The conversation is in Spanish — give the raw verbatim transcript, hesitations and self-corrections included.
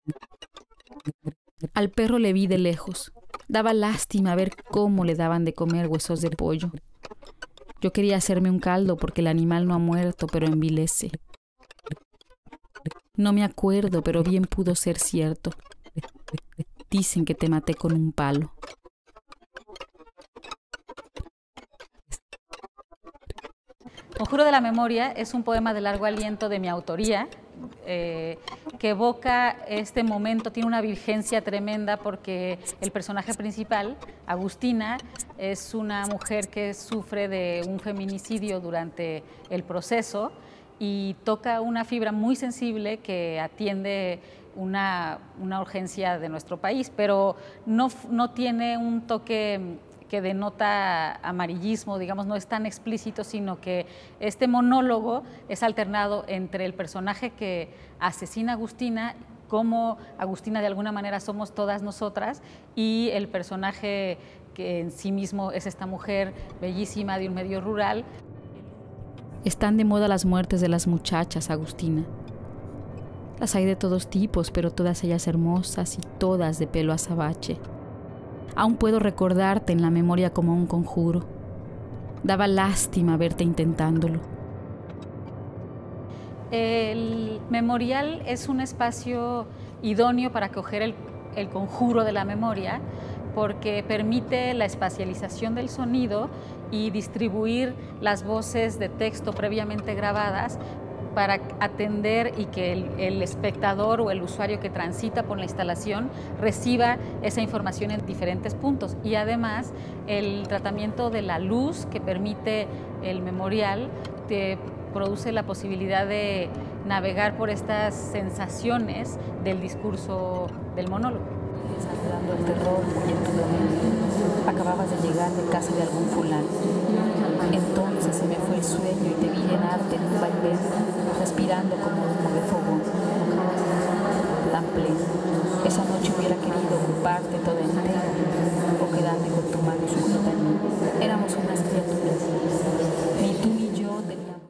Al perro le vi de lejos. Daba lástima ver cómo le daban de comer huesos de pollo. Yo quería hacerme un caldo porque el animal no ha muerto, pero envilece. No me acuerdo, pero bien pudo ser cierto. Dicen que te maté con un palo. Conjuro de la memoria es un poema de largo aliento de mi autoría, eh, que evoca este momento, tiene una vigencia tremenda porque el personaje principal, Agustina, es una mujer que sufre de un feminicidio durante el proceso y toca una fibra muy sensible que atiende una, una urgencia de nuestro país, pero no, no tiene un toque que denota amarillismo, digamos, no es tan explícito, sino que este monólogo es alternado entre el personaje que asesina a Agustina, como Agustina de alguna manera somos todas nosotras, y el personaje que en sí mismo es esta mujer bellísima de un medio rural. Están de moda las muertes de las muchachas, Agustina. Las hay de todos tipos, pero todas ellas hermosas y todas de pelo azabache. Aún puedo recordarte en la memoria como un conjuro. Daba lástima verte intentándolo. El memorial es un espacio idóneo para acoger el, el conjuro de la memoria, porque permite la espacialización del sonido y distribuir las voces de texto previamente grabadas para atender y que el, el espectador o el usuario que transita por la instalación reciba esa información en diferentes puntos. Y además el tratamiento de la luz que permite el memorial te produce la posibilidad de navegar por estas sensaciones del discurso del monólogo. Exagerando el terror y en tu dominio. Acababas de llegar de casa de algún fulano. Entonces se me fue el sueño y te vi llenarte en un vaivén, respirando como humo de fogón. Tan pleno. Esa noche hubiera querido ocuparte toda entera.